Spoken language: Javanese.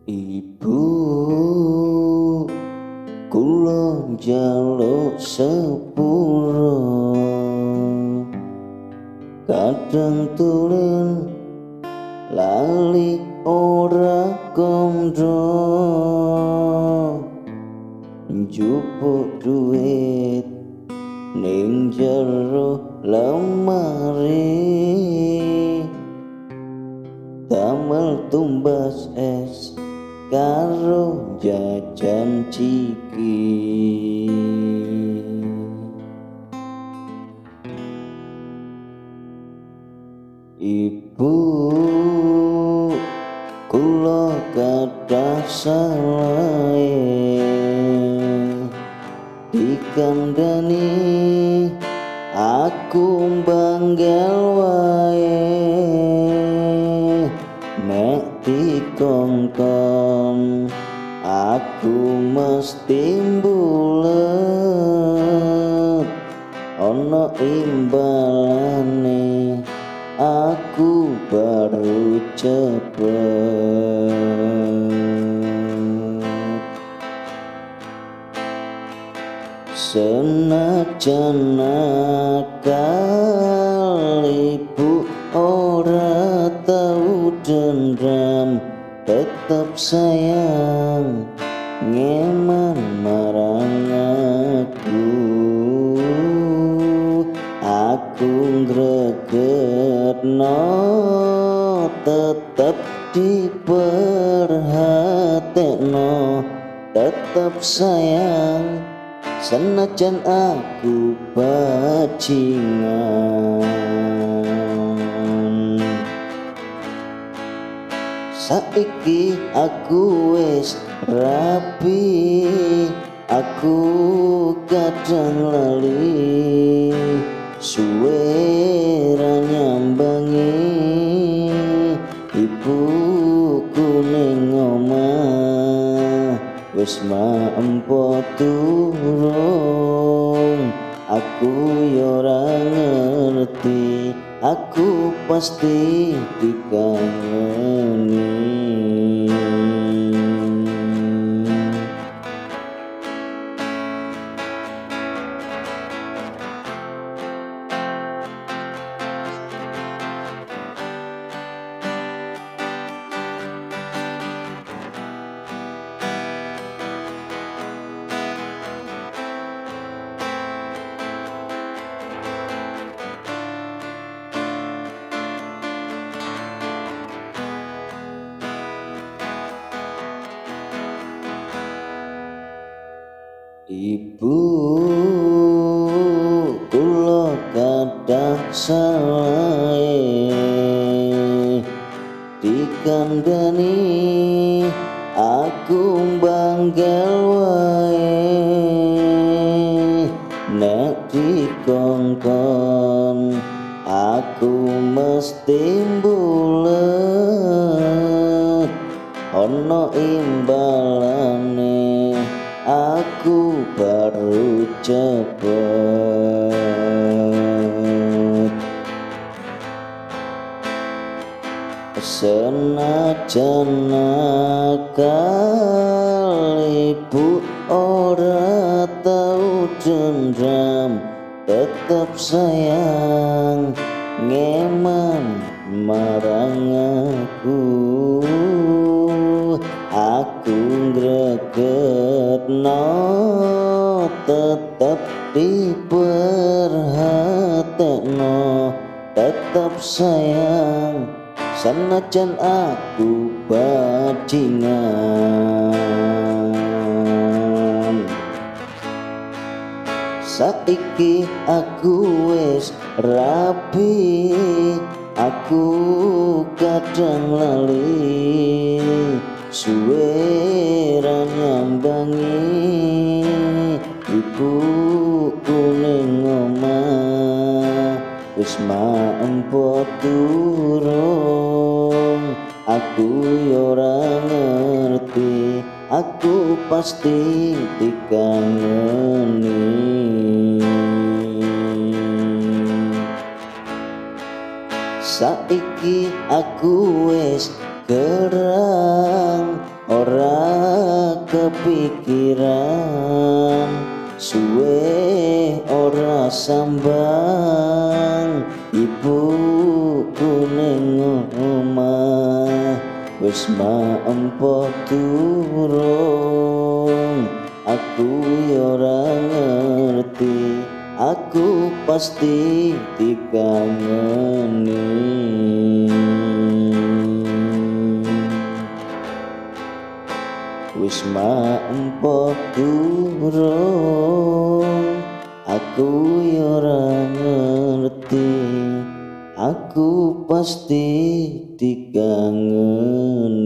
Ibu, kula njaluk sepuro, kadang tulen lali ora kandha, njupuk duit ning jero lemari, damel tumbas es karo jajan ciki. Ibu, kula kathah salahe dikandani aku mbanggal wae, nek dikongkon aku mesti mbulet, ana imbalane aku baru cepet. Senajan nakal ibu ora tau dendam, tetep sayang ngeman marang aku ngregetno tetep diperhatekno, tetep sayang senajan aku bajingan. Saiki aku wis rapi, aku kadang lali suwe ra nyambangi ibuku ning omah, wis maempo turung aku yo ora ngerti, aku pasti dikangeni. Ibu, kula kathah salahe dikandani aku mbanggal wae, nek dikongkon aku mesti mbulet, ana imbalane aku baru cepet. Senajan nakal ibu ora tau dendam, tetep sayang ngeman marang aku ngregetno tetep diperhatekno, tetep sayang senajan aku bajingan. Saiki aku wis rapi, aku kadang lali suwe ra nyambangi ibuku ning omah, wis maempo turung aku yo ora ngerti, aku pasti dikangeni. Saiki aku wis gerang ora kepikiran, suwe ora sambang, ibuku ning omah wis maempo turung. Aku yo ora ngerti, aku pasti dikangeni. Wis maempo turung, aku yo ora ngerti, aku pasti dikangeni.